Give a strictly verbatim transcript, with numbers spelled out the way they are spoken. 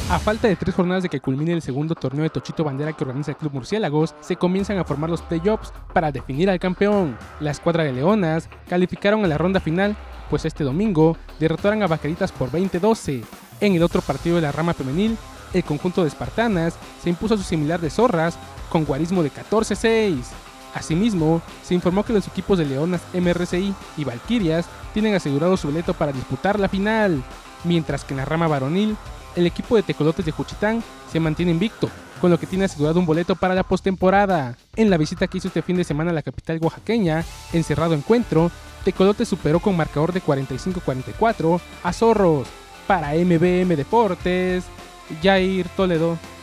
A falta de tres jornadas de que culmine el segundo torneo de Tochito Bandera que organiza el Club Murciélagos, se comienzan a formar los playoffs para definir al campeón. La escuadra de Leonas calificaron a la ronda final, pues este domingo derrotaron a Vaqueritas por veinte a doce. En el otro partido de la rama femenil, el conjunto de Espartanas se impuso a su similar de Zorras con guarismo de catorce a seis. Asimismo, se informó que los equipos de Leonas M R C I y Valquirias tienen asegurado su boleto para disputar la final, mientras que en la rama varonil, el equipo de Tecolotes de Juchitán se mantiene invicto, con lo que tiene asegurado un boleto para la postemporada. En la visita que hizo este fin de semana a la capital oaxaqueña, en cerrado encuentro, Tecolotes superó con marcador de cuarenta y cinco a cuarenta y cuatro a Zorros. Para M B M Deportes, Jair Toledo.